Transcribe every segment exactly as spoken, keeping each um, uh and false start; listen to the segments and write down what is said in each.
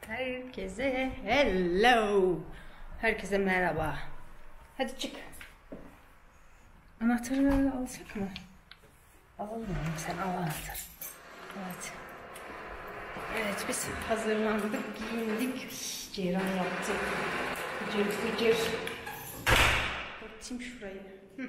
Herkese hello. Herkese merhaba. Hadi çık. Anahtarı alsak mı? Alalım mı? Sen al anahtarı. Evet. Evet, biz hazırlandık, giyindik. Ceyran yaptı. Gıcır gıcır. Kapatayım şurayı. Hı.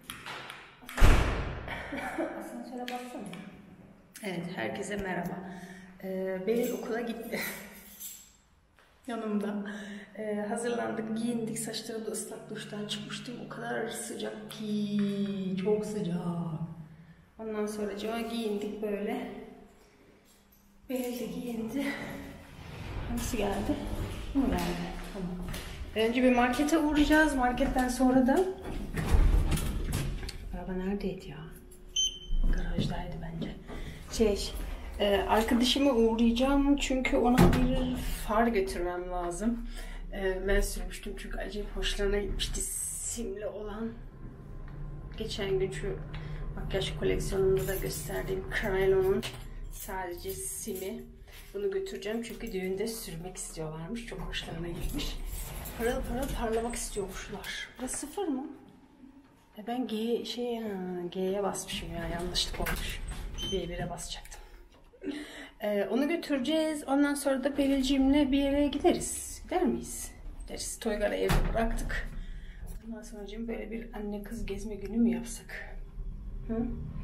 Asansöre baksana. Evet, herkese merhaba. Ee, Beril okula gitti. Yanımda. Ee, hazırlandık, giyindik. Saçları da ıslak duştan çıkmıştım. O kadar sıcak ki. Çok sıcak. Ondan sonra cama giyindik böyle. Beril de giyindi. Nasıl geldi? Bu geldi. Tamam. Önce bir markete uğrayacağız. Marketten sonra da... Araba neredeydi ya? Garajdaydı bence. Şey... Ee, arkadaşıma uğrayacağım çünkü ona bir far götürmem lazım. Ee, ben sürmüştüm çünkü acayip hoşlarına gitmişti simli olan. Geçen gün şu makyaj koleksiyonunda da gösterdiğim Crayolan'ın sadece simi. Bunu götüreceğim çünkü düğünde sürmek istiyorlarmış. Çok hoşlarına gitmiş. Parıl parıl parlamak istiyormuşlar. Burası sıfır mı? E ben G şey G'ye basmışım ya, yanlışlık olmuş. B bire basacaktım. Ee, onu götüreceğiz. Ondan sonra da Beril'cimle bir yere gideriz. Gider miyiz? Gideriz. Toygar'ı evde bıraktık. Ondan sonra böyle bir anne kız gezme günü mü yapsak? Hı?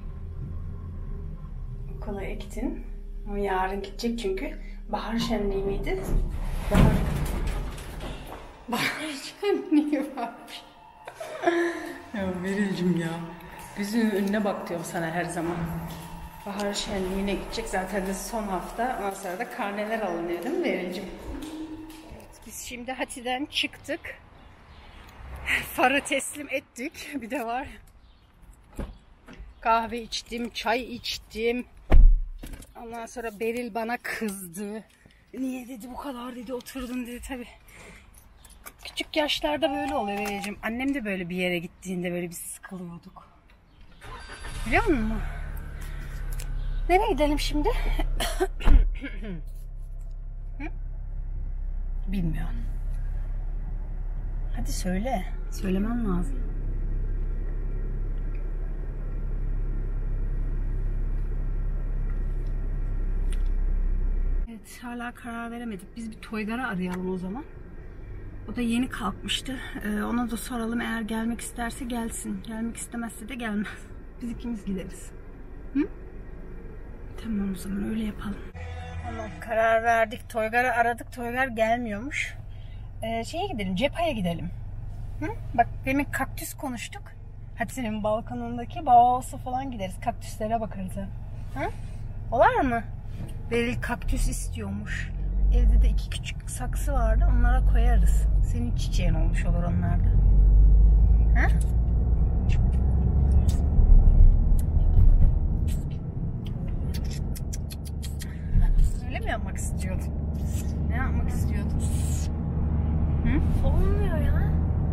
Okula ektin. Ama yarın gidecek çünkü. Bahar şenliği miydi? Bahar, Bahar şenliği varmış. Ya Beril'cim ya. Gözünün önüne bak diyorum sana her zaman. Bahar şenliğine gidecek. Zaten de son hafta. Ondan sonra da karneler alınıyor değil mi Beril'cim? Evet, biz şimdi Hati'den çıktık. Farı teslim ettik. Bir de var. Kahve içtim, çay içtim. Ondan sonra Beril bana kızdı. Niye dedi bu kadar dedi, oturdun dedi tabii. Küçük yaşlarda böyle oluyor Beril'cim. Annem de böyle bir yere gittiğinde böyle bir sıkılıyorduk. Biliyor musun? Nereye gidelim şimdi? Bilmiyorum. Hadi söyle. Söylemem lazım. Evet, hala karar veremedik. Biz bir Toygar'ı arayalım o zaman. O da yeni kalkmıştı. Ee, ona da soralım. Eğer gelmek isterse gelsin. Gelmek istemezse de gelmez. Biz ikimiz gideriz. Hı? Tamam, o zaman öyle yapalım. Tamam, karar verdik. Toygar'ı aradık. Toygar gelmiyormuş. Ee, şeye gidelim. Cepha'ya gidelim. Hı? Bak demin kaktüs konuştuk. Hadi senin balkonundaki Bauhaus'a falan gideriz. Kaktüslere bakarız. Hı? Olar mı? Beril kaktüs istiyormuş. Evde de iki küçük saksı vardı. Onlara koyarız. Senin çiçeğin olmuş olur onlarda. Hı? Öyle mi yapmak istiyordun? Ne yapmak istiyordun? Hı? Olmuyor ya.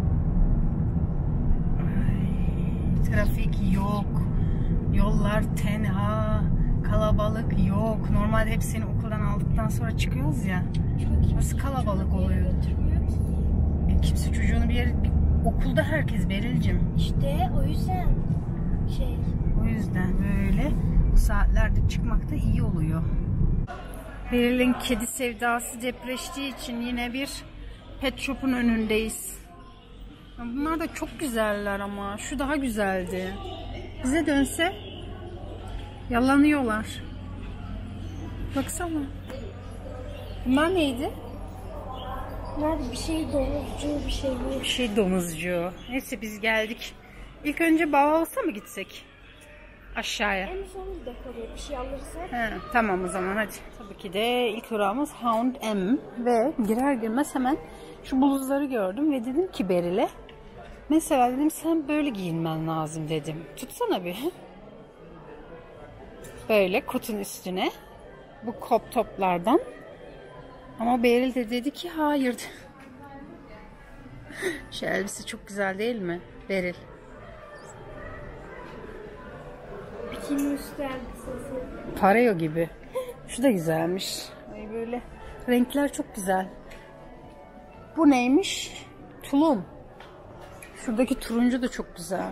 Ay, trafik yok. Yollar tenha. Kalabalık yok. Normalde hep seni okuldan aldıktan sonra çıkıyoruz ya. Nasıl kalabalık oluyor? E, kimse çocuğunu bir yere... Bir, okulda herkes Beril'cim. İşte o yüzden şey. O yüzden böyle bu saatlerde çıkmak da iyi oluyor. Beril'in kedi sevdası depreştiği için yine bir pet shop'un önündeyiz. Bunlar da çok güzeller ama. Şu daha güzeldi. Bize dönse yalanıyorlar. Baksana. Bunlar neydi? Nerede bir şey domuzcu bir şey mi? Bir şey domuzcu. Neyse biz geldik. İlk önce Bauhaus'a mı gitsek? Aşağıya. En son dekore bir şey alırsak. He, tamam o zaman hadi. Tabii ki de ilk durağımız H and M ve girer girmez hemen şu bluzları gördüm ve dedim ki Beril'e, mesela dedim sen böyle giyinmen lazım dedim. Tutsana bir. Böyle kotun üstüne bu crop toplardan. Ama Beril de dedi ki hayır. Şu elbise çok güzel değil mi Beril? Bikini üstü elbisesi. Pareo gibi. Şu da güzelmiş. Ay böyle Renkler çok güzel. Bu neymiş? Tulum. Şuradaki turuncu da çok güzel.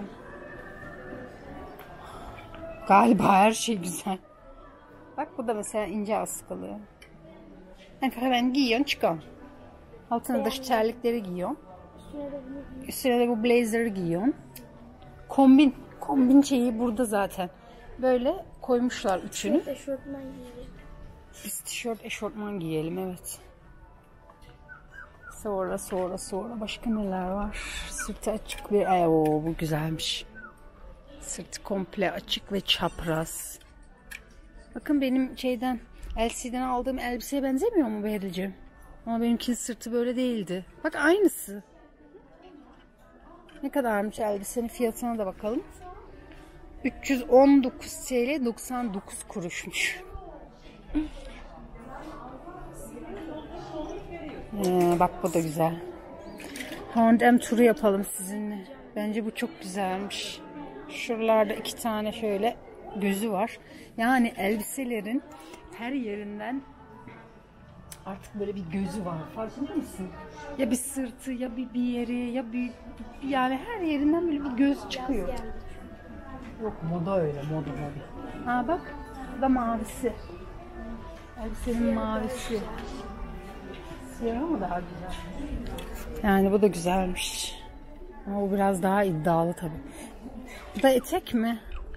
Galiba her şey güzel. Bak bu da mesela ince askılı. Yani hemen giyiyorsun çıkıyorsun. Altına da şu terlikleri giyiyorsun. Üstüne de bu blazer'ı giyiyorsun. Kombin. Kombin şeyi burada zaten. Böyle koymuşlar üçünü. Eşortman giyelim. Biz tişört, eşortman giyelim, evet. Sonra sonra sonra başka neler var? Sırtı açık bir... Ay, o bu güzelmiş. Sırtı komple açık ve çapraz. Bakın benim şeyden L C'den aldığım elbiseye benzemiyor mu Beril'ciğim? Ama benimkinin sırtı böyle değildi. Bak aynısı. Ne kadarmış elbisenin fiyatına da bakalım. üç yüz on dokuz TL doksan dokuz kuruşmuş. Ee, bak bu da güzel. H and M turu yapalım sizinle. Bence bu çok güzelmiş. Şuralarda iki tane şöyle gözü var. Yani elbiselerin her yerinden artık böyle bir gözü var. Farkında mısın? Ya bir sırtı, ya bir, bir yeri, ya bir, yani her yerinden böyle bir göz çıkıyor. Yok, moda öyle, moda moda. Ha bak, bu da mavisi. Elbisenin mavisi. Siyah mı daha güzel? Yani bu da güzelmiş. Ama bu biraz daha iddialı tabii. Bu da etek mi?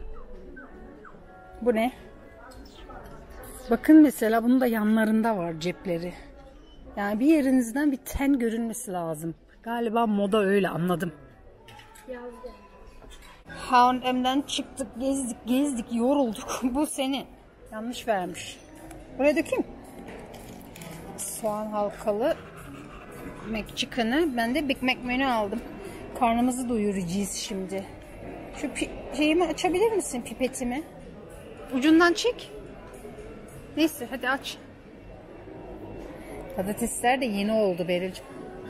Bu ne? Bakın mesela bunun da yanlarında var cepleri. Yani bir yerinizden bir ten görünmesi lazım. Galiba moda öyle, anladım. H and M'den çıktık, gezdik, gezdik, yorulduk. Bu senin. Yanlış vermiş. Buraya dökeyim. Soğan halkalı McChicken'ı. Ben de Big Mac menü aldım. Karnımızı doyuracağız şimdi. Şu şeyimi açabilir misin, pipetimi? Ucundan çek. Neyse hadi aç. Patatesler de yeni oldu Beril'ciğim.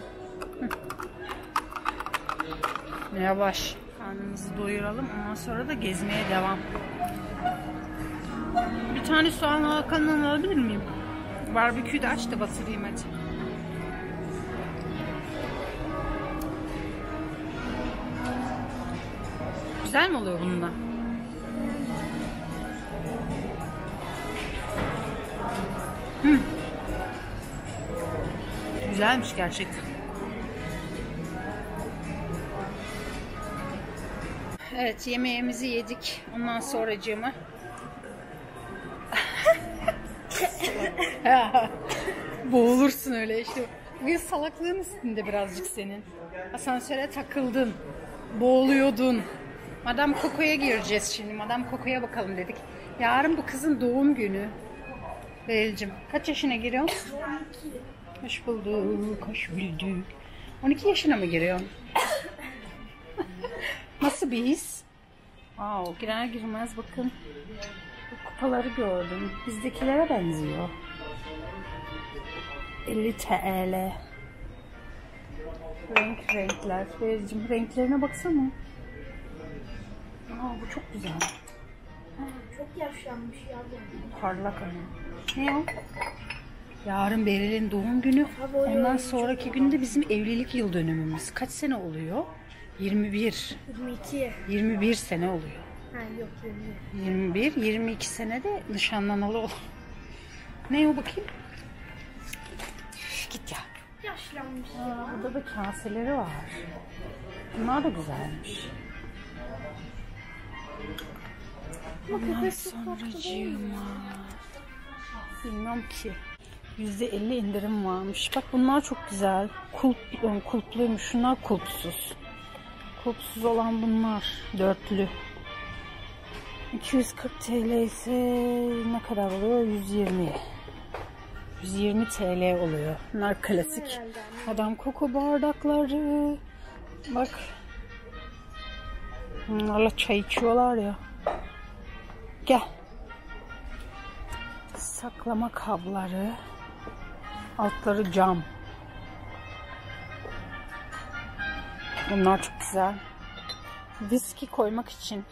Yavaş. Karnımızı doyuralım. Ondan sonra da gezmeye devam. Bir tane soğan halkanından alabilir miyim? Barbeküyü de aç da batırayım hadi. Güzel mi oluyor bununla? Hmm. Güzelmiş gerçekten. Evet, yemeğimizi yedik. Ondan sonracığıma boğulursun öyle işte. Bugün salaklığın üstünde birazcık senin. Asansöre takıldın. Boğuluyordun. Madame Coco'ya gireceğiz şimdi. Madame Coco'ya bakalım dedik. Yarın bu kızın doğum günü. Beril'cim kaç yaşına giriyorsun? on iki. Hoş bulduk, hoş bulduk. on iki yaşına mı giriyorsun? Nasıl bir his? Aa, o girer girmez bakın. Bu kupaları gördüm. Bizdekilere benziyor. elli TL. Renk renkler. Beril'cim renklerine baksana. Aa, bu çok güzel. Çok yaşlanmış ya bu. Parlak ama. Ne o? Yarın Beril'in doğum günü. Ondan sonraki günde bizim evlilik yıl dönümümüz. Kaç sene oluyor? yirmi bir. yirmi iki. yirmi bir sene oluyor. Ha yok yirmi. yirmi bir, yirmi iki sene de nişanlanalı olur. Ne o bakayım? Git ya. Yaşlanmış. Aa, burada da kaseleri var. Bunlar da güzelmiş. Ondan sonracığıma bilmem ki yüzde elli indirim varmış. Bak bunlar çok güzel. Kulp, kulpluymuş. Şunlar kulpsuz. Kulpsuz olan bunlar. Dörtlü. iki yüz kırk TL ise ne kadar oluyor? yüz yirmi. yüz yirmi TL oluyor. Bunlar klasik. Madame Coco bardakları. Bak. Bunlarla çay içiyorlar ya. Gel. Saklama kabları. Altları cam. Bunlar çok güzel. Viski koymak için.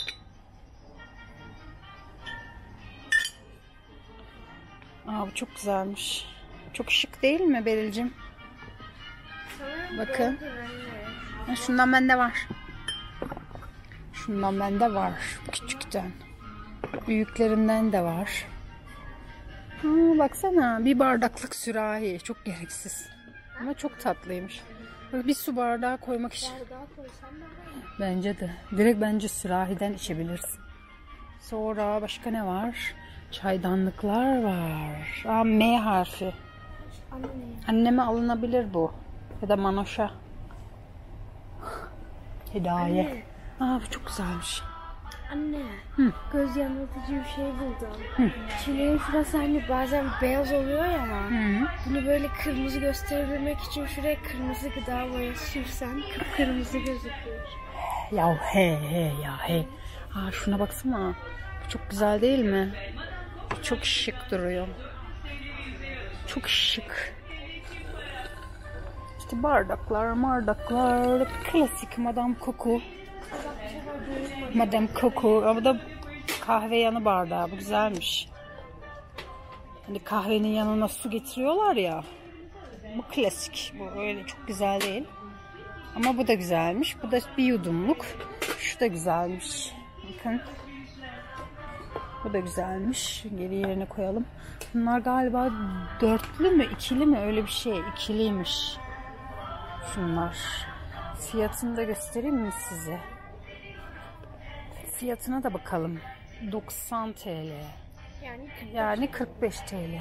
Aa, bu çok güzelmiş. Çok şık değil mi Beril'cim? Bakın. Şundan bende var. Şundan bende var. Küçükten. Büyüklerinden de var. Ha, baksana. Bir bardaklık sürahi. Çok gereksiz. Ama çok tatlıymış. Bir su bardağı koymak için. Bence de. Direkt bence sürahiden içebilirsin. Sonra başka ne var? Çaydanlıklar var. Aa, M harfi. Anne. Anneme alınabilir bu. Ya da Manoş'a. Hediye. Aa, bu çok güzelmiş. Anne. Hı. Göz yanıltıcı bir şey buldum. Hı. Çileğin şurası hani bazen beyaz oluyor ya. Hı. Bunu böyle kırmızı gösterebilmek için şuraya kırmızı gıda boyası sürsen kırmızı gözüküyor. Ya he he ya he. Aa, şuna baksana. Bu çok güzel değil mi? Çok şık duruyor. Çok şık. İşte bardaklar, mardaklar, klasik Madame Coco. Madame Coco. Ama da kahve yanı bardağı. Bu güzelmiş. Hani kahvenin yanına su getiriyorlar ya. Bu klasik. Bu öyle çok güzel değil. Ama bu da güzelmiş. Bu da bir yudumluk. Şu da güzelmiş. Bakın. Bu da güzelmiş. Geri yerine koyalım. Bunlar galiba dörtlü mü, ikili mi? Öyle bir şey. İkiliymiş. Şunlar. Fiyatını da göstereyim mi size? Fiyatına da bakalım. doksan TL. Yani Yani kırk beş TL.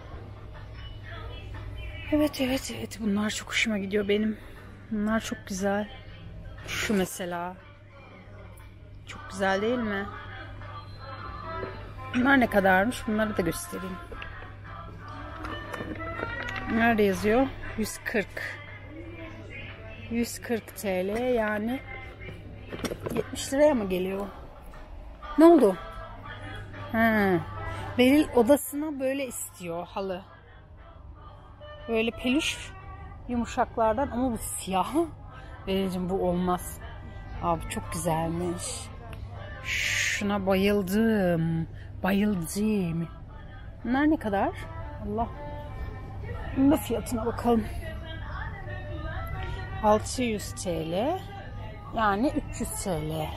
Evet evet evet. Bunlar çok hoşuma gidiyor benim. Bunlar çok güzel. Şu mesela. Çok güzel değil mi? Bunlar ne kadarmış? Bunları da göstereyim. Nerede yazıyor? yüz kırk. yüz kırk TL yani yetmiş liraya mı geliyor? Ne oldu? Ha. Beril odasına böyle istiyor halı. Böyle peluş yumuşaklardan ama bu siyah. Beril'cim bu olmaz. Abi çok güzelmiş. Şuna bayıldım. Bayıldım. Bunlar ne kadar? Allah. Bunun da fiyatına bakalım. altı yüz TL. Yani üç yüz TL.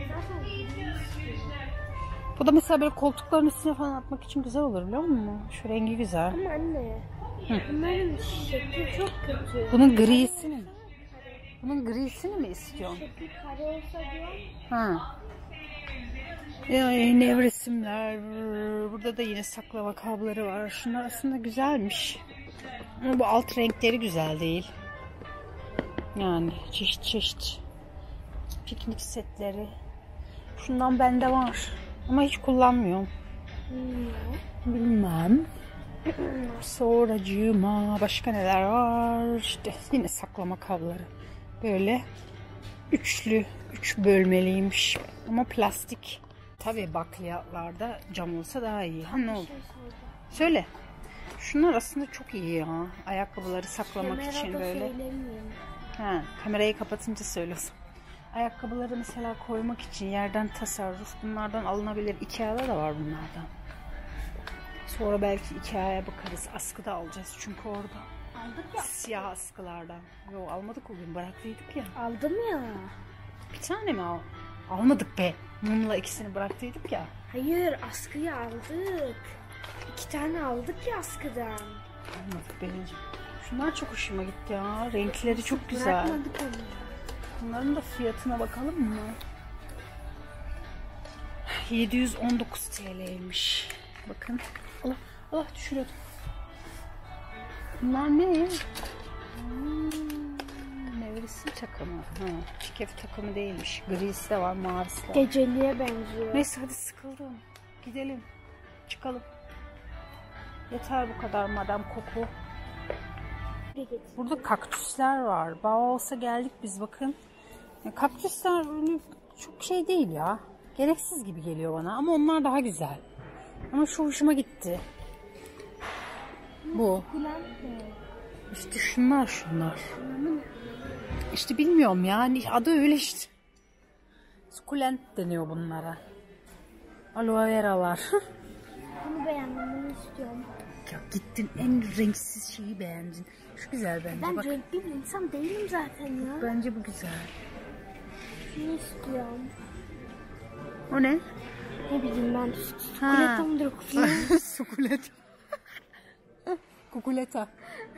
Bu da mesela böyle koltukların üstüne falan atmak için güzel olur biliyor musun? Şu rengi güzel. ama anne. Hı. Bunların şekli çok kötü. Bunun grisini mi? Bunun grisini mi istiyorsun? Şekli kare olsa diyor. Ha. Ya yine resimler. Burada da yine saklama kabloları var. Şunlar aslında güzelmiş. Ama bu alt renkleri güzel değil. Yani çeşit çeşit piknik setleri. Şundan bende var. Ama hiç kullanmıyorum. Hmm. Bilmem. Sonracığıma başka neler var? İşte yine saklama kabloları. Böyle üçlü, üç bölmeliymiş. Ama plastik. Tabii bakliyatlarda cam olsa daha iyi. Ha, ne oldu? Söyle. Şunlar aslında çok iyi ya. Ayakkabıları saklamak Kamerada için böyle. Ha, kamerayı kapatınca söylüyorsun. Ayakkabıları mesela koymak için yerden tasarruf. Bunlardan alınabilir. Ikea'da da var bunlardan. Sonra belki Ikea'ya bakarız. Askı da alacağız çünkü orada. Aldık ya. Siyah askılardan. Yok almadık o gün. Bıraktıydık ya. Aldım ya. Bir tane mi al? Almadık be. Mumla ikisini bıraktıydık ya. Hayır, askıyı aldık. İki tane aldık ya askıdan. Almadık benim. Şunlar çok hoşuma gitti ya. Renkleri çok güzel. Bırakmadık onu. Bunların da fiyatına bakalım mı? yedi yüz on dokuz TL'ymiş. Bakın. Allah Allah düşürüyordum. Bunlar ne? Hmm, nevresim takımı. Ha, çikef takımı değilmiş. Grisi de var, mavisi de var. Geceliğe benziyor. Neyse hadi sıkıldım. Gidelim. Çıkalım. Yeter bu kadar Madame Coco. Burada kaktüsler var. Bauhaus'a geldik biz bakın. Ya, kaktüsler öyle çok şey değil ya. Gereksiz gibi geliyor bana ama onlar daha güzel. Ama şu hoşuma gitti. Bu. İşte şunlar şunlar. İşte bilmiyorum yani adı öyle işte. Sukulent deniyor bunlara. Aloe veralar. Bunu beğendim, bunu istiyorum. bak ya, gittin en renksiz şeyi beğendin. Şu güzel bence. Ben bak. renkli bir insan değilim zaten ya. Bence bu güzel. Şunu istiyorum. O ne? Ne bileyim ben. Sukuleta mıdır? Sukuleta. Kukuleta.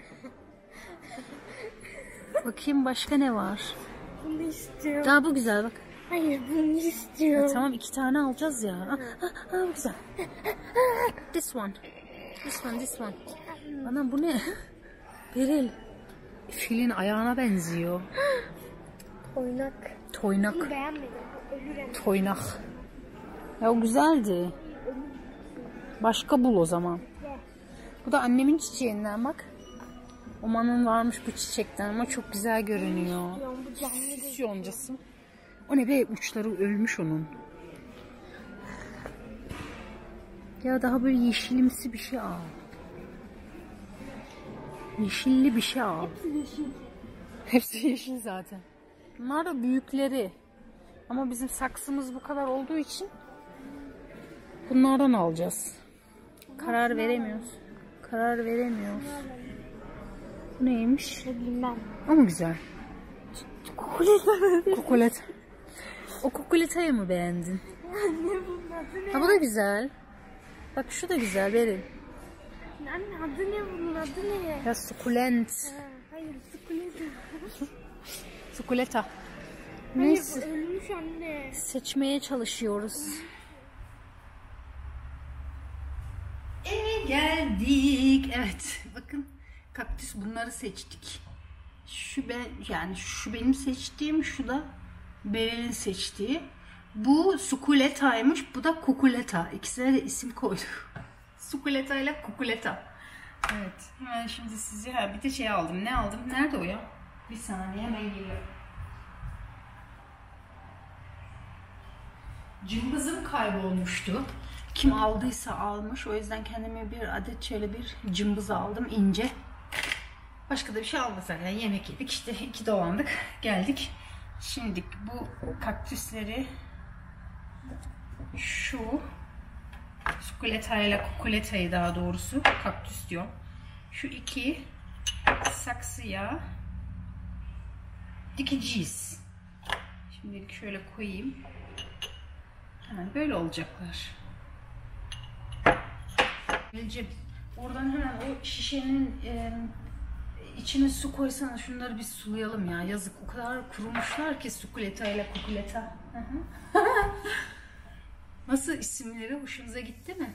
Bakayım başka ne var? Bunu istiyorum. Daha bu güzel bak. Hayır bunu istiyorum. Ya, tamam iki tane alacağız ya. Ah, ah, ah, bu güzel. This one. This one, this one. Anam bu ne? Beril. Filin ayağına benziyor. Toynak. Toynak. Bunu beğenmedim. Ölürüm. Toynak. Ya o güzeldi. Başka bul o zaman. Bu da annemin çiçeğinden bak. Omanın varmış bu çiçekten ama çok güzel görünüyor. Bu canlı Yoncası. O ne be, uçları ölmüş onun. Ya daha böyle yeşilimsi bir şey al. Yeşilli bir şey al. Hepsi yeşil. Hepsi yeşil zaten. Bunlar da büyükleri. Ama bizim saksımız bu kadar olduğu için bunlardan alacağız. Karar veremiyoruz. Karar veremiyoruz. Bu neymiş? Ne bileyim ben. Ama güzel. Kukuleta. Kukuleta. O kukuletayı mı beğendin? Anne bunun adı ne? Ha bu da güzel. Bak şu da güzel Beril. Anne adı ne bunun adı ne? Ya sukulent. Ha, hayır sukuleta. Sukuleta. Hayır Neyse. bu ölmüş anne. Seçmeye çalışıyoruz. E geldik. Evet. Bakın kaktüs, bunları seçtik. Şu ben, yani şu benim seçtiğim, şu da Beril'in seçtiği. Bu sukuletaymış, bu da kukuleta. İkisine de isim koyduk. Sukuleta ile kukuleta. Evet. Hemen şimdi size ha, bir de şey aldım. Ne aldım? Nerede o ya? Bir saniye, hemen geliyorum. Cımbızım kaybolmuştu. Kim aldıysa almış. O yüzden kendime bir adet şöyle bir cımbız aldım, ince. Başka da bir şey almasak. Yani yemek yedik. İşte iki dolandık. Geldik. Şimdi bu kaktüsleri şu sukuleta ile kukuletayı, daha doğrusu kaktüs diyor. Şu iki saksıya dikeceğiz. Şimdi şöyle koyayım. Yani böyle olacaklar. Bilcim, oradan hemen o şişenin e, içine su koysana, şunları bir sulayalım ya. Yazık, o kadar kurumuşlar ki sukuleta ile kukuleta. Nasıl, isimleri hoşunuza gitti mi?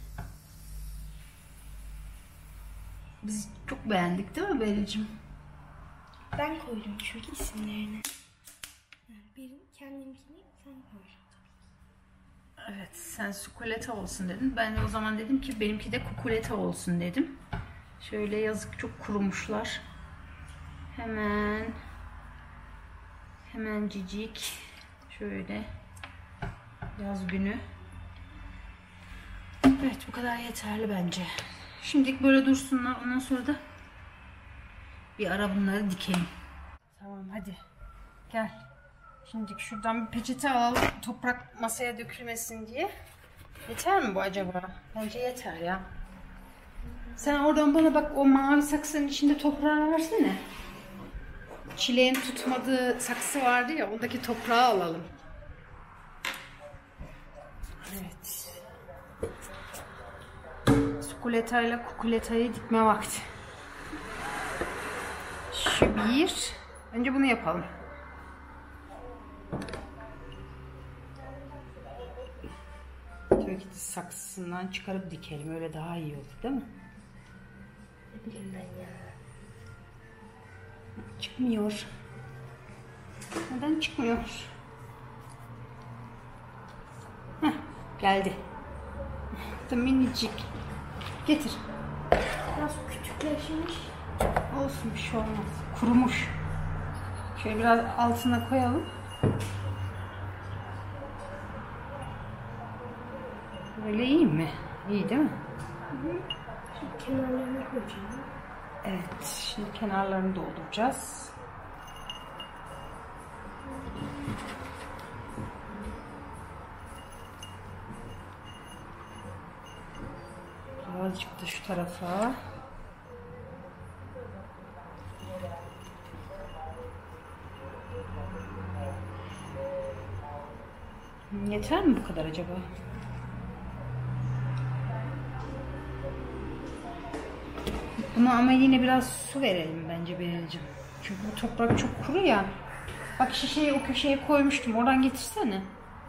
Biz çok beğendik değil mi Beril'cim? Ben koydum çünkü isimlerini. Benim kendimkini sen koyacaksın. Evet, sen sukuleta olsun dedin. Ben de o zaman dedim ki benimki de kukuleta olsun dedim. Şöyle yazık, çok kurumuşlar. Hemen hemen cicik şöyle yaz günü. Evet, bu kadar yeterli bence. Şimdilik böyle dursunlar, ondan sonra da bir ara bunları dikelim. Tamam, hadi gel. Şimdi şuradan bir peçete alalım, toprak masaya dökülmesin diye. Yeter mi bu acaba? Bence yeter ya. Sen oradan bana bak, o mavi saksının içinde toprağı versene. Çileğin tutmadığı saksı vardı ya, ondaki toprağı alalım. Evet. Sukuleta ile kukuletayı dikme vakti. Şu bir. Önce bunu yapalım. Tabii ki saksısından çıkarıp dikelim. Öyle daha iyi olur değil mi? Ne bileyim ben ya. Çıkmıyor. Neden çıkmıyor? Heh, geldi. Da minicik. Getir. Biraz küçükleşmiş. Olsun, bir şey olmaz. Kurumuş. Şöyle biraz altına koyalım. Böyle iyi mi? İyi değil mi? Hı hı. Şimdi kenarlarına koyacağım. Evet. Şimdi kenarlarını dolduracağız. Birazcık da şu tarafa. Yeter mi bu kadar acaba? Buna ama yine biraz su verelim bence Beril'cim. Çünkü bu toprak çok kuru ya. Bak şişeyi o köşeye koymuştum. Oradan getirsene.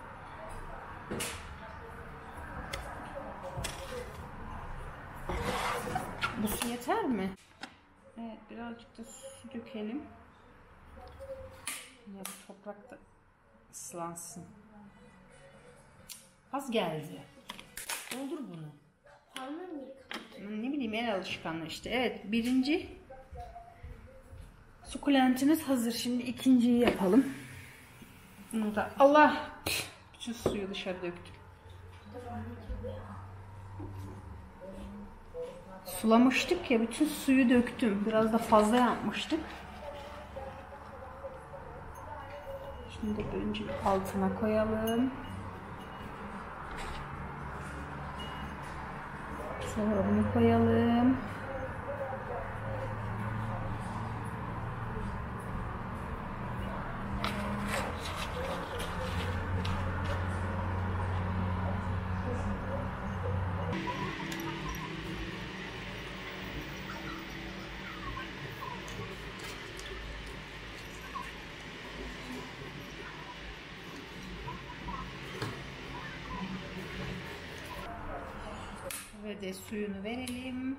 Bu su yeter mi? Evet, birazcık da su dökelim. Ya bu toprak da ıslansın. Az geldi. Doldur bunu. Ne bileyim, el alışkanlığı işte. Evet, birinci sukulentimiz hazır. Şimdi ikinciyi yapalım. Bunu da Allah, bütün suyu dışarı döktüm. Sulamıştık ya, bütün suyu döktüm. Biraz da fazla yapmıştık. Şimdi önce altına koyalım. Sonra bunu koyalım. Ve de suyunu verelim.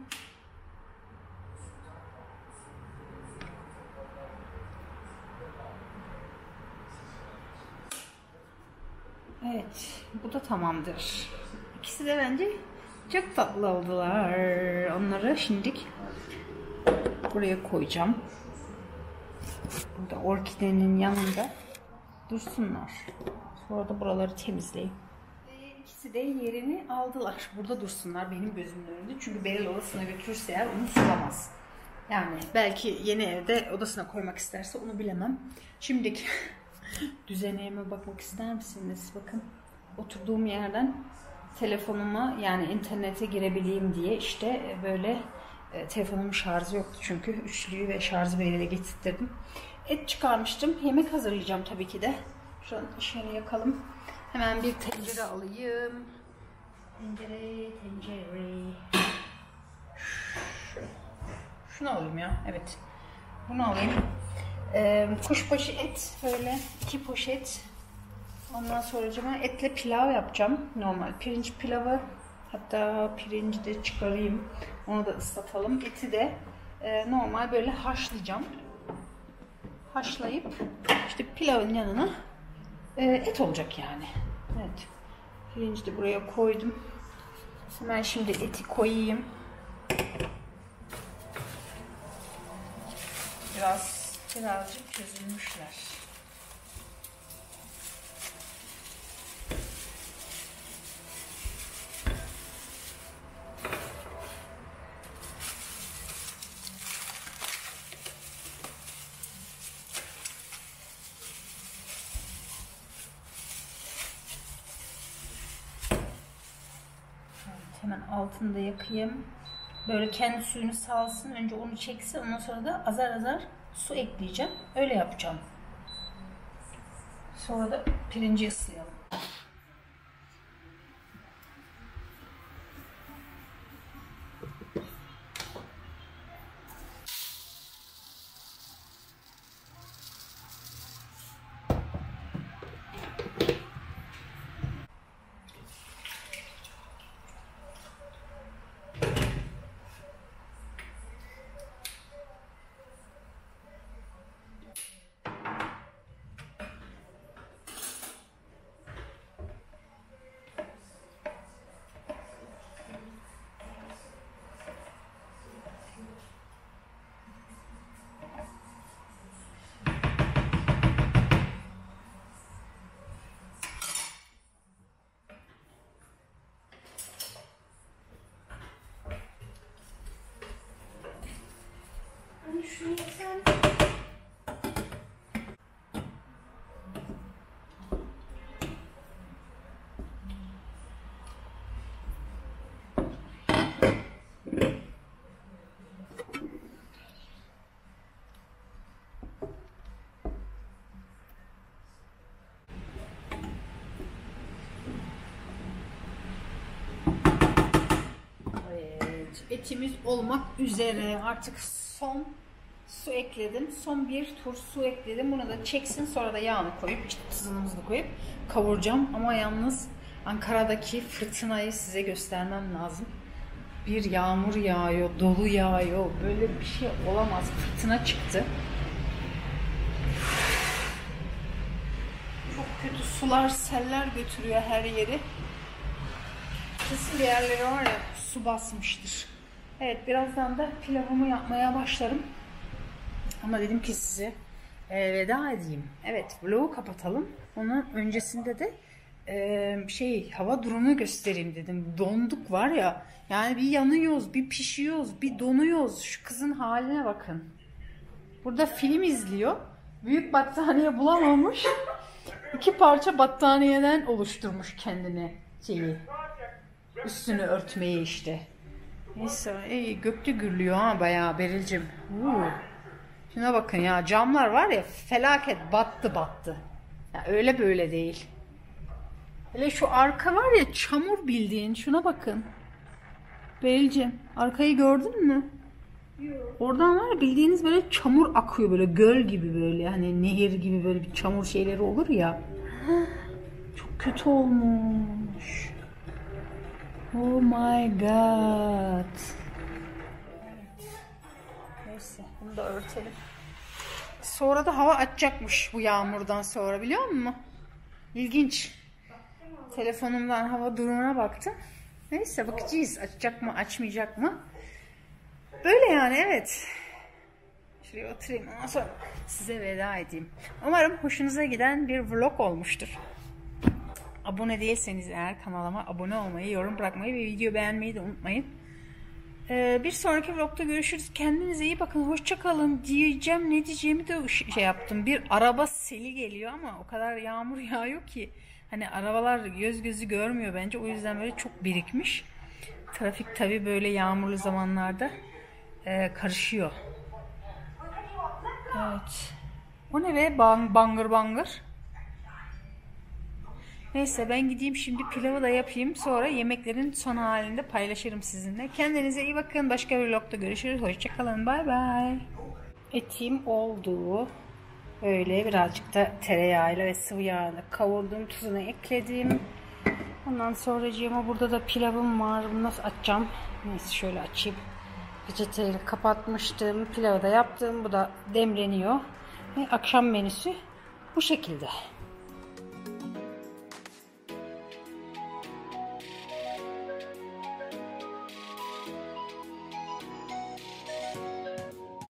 Evet, bu da tamamdır. İkisi de bence çok tatlı oldular. Onları şimdilik buraya koyacağım. Burada orkidenin yanında dursunlar. Sonra da buraları temizleyeyim. İkisi de yerini aldılar. Burada dursunlar benim gözümün önünde. Çünkü Beril odasına götürürse eğer onu sulamaz. Yani belki yeni evde odasına koymak isterse onu bilemem. Şimdiki düzenime bakmak ister misiniz? Bakın, oturduğum yerden telefonuma, yani internete girebileyim diye işte böyle e, telefonumun şarjı yoktu çünkü üçlüyü ve şarjı biriyle getirttirdim. Et çıkarmıştım. Yemek hazırlayacağım tabii ki de. Şu an ışığını yakalım. Hemen bir tencere alayım. Tencere, tencere. Şunu alayım ya. Evet. Bunu alayım. Ee, kuşbaşı et, böyle iki poşet. Ondan sonra etle pilav yapacağım. Normal pirinç pilavı. Hatta pirinci de çıkarayım. Onu da ıslatalım. Eti de e, normal böyle haşlayacağım. Haşlayıp işte pilavın yanına e, et olacak yani. Evet. Pirinci de buraya koydum. Hemen şimdi eti koyayım. Biraz birazcık çözülmüşler. Hemen altını da yakayım. Böyle kendi suyunu salsın. Önce onu çeksin. Ondan sonra da azar azar su ekleyeceğim. Öyle yapacağım. Sonra da pirinci ıslayalım. Şunu sen... etimiz olmak üzere. Artık son su ekledim. Son bir tur su ekledim. Bunu da çeksin. Sonra da yağını koyup işte tuzumuzu koyup kavuracağım. Ama yalnız Ankara'daki fırtınayı size göstermem lazım. Bir yağmur yağıyor, dolu yağıyor. Böyle bir şey olamaz. Fırtına çıktı. Çok kötü sular, seller götürüyor her yeri. Kesin bir yerleri var ya, su basmıştır. Evet, birazdan da pilavımı yapmaya başlarım. Ama dedim ki size e, veda edeyim. Evet, vlogu kapatalım. Onun öncesinde de e, şey hava durumunu göstereyim dedim. Donduk var ya. Yani bir yanıyoruz, bir pişiyoruz, bir donuyoruz. Şu kızın haline bakın. Burada film izliyor. Büyük battaniye bulamamış. İki parça battaniyeden oluşturmuş kendini şeyi. Üstünü örtmeyi işte. Neyse, iyi, gökte gürlüyor ha bayağı Beril'cim. Uuu. Şuna bakın ya, camlar var ya, felaket battı battı. Ya öyle böyle değil. Hele şu arka var ya, çamur bildiğin, şuna bakın. Beril'cim, arkayı gördün mü? Yok. Oradan var ya, bildiğiniz böyle çamur akıyor, böyle göl gibi, böyle hani nehir gibi, böyle bir çamur şeyleri olur ya. Çok kötü olmuş. Oh my god. Neyse, bunu da örtelim. Sonra da hava açacakmış bu yağmurdan sonra, biliyor musun? İlginç. Telefonumdan hava durumuna baktım. Neyse, bakacağız. Açacak mı, açmayacak mı? Böyle yani, evet. Şuraya oturayım, ondan sonra size veda edeyim. Umarım hoşunuza giden bir vlog olmuştur. Abone değilseniz eğer kanalıma abone olmayı, yorum bırakmayı ve video beğenmeyi de unutmayın. Ee, bir sonraki vlogda görüşürüz. Kendinize iyi bakın. Hoşça kalın diyeceğim. Ne diyeceğimi de şey yaptım. Bir araba seli geliyor ama o kadar yağmur yağıyor ki hani arabalar göz gözü görmüyor bence. O yüzden böyle çok birikmiş. Trafik tabii böyle yağmurlu zamanlarda e, karışıyor. Evet. O ne be? Bang, bangır bangır. Neyse, ben gideyim şimdi, pilavı da yapayım. Sonra yemeklerin son halinde paylaşırım sizinle. Kendinize iyi bakın. Başka bir vlogda görüşürüz. Hoşçakalın. Bay bay. Etim oldu. Öyle birazcık da tereyağıyla ve sıvı yağla kavurdum. Tuzunu ekledim. Ondan sonracığıma burada da pilavım var. Bunu nasıl açacağım? Neyse, şöyle açayım. Peçeteyle kapatmıştım. Pilavı da yaptım. Bu da demleniyor. Ve akşam menüsü bu şekilde.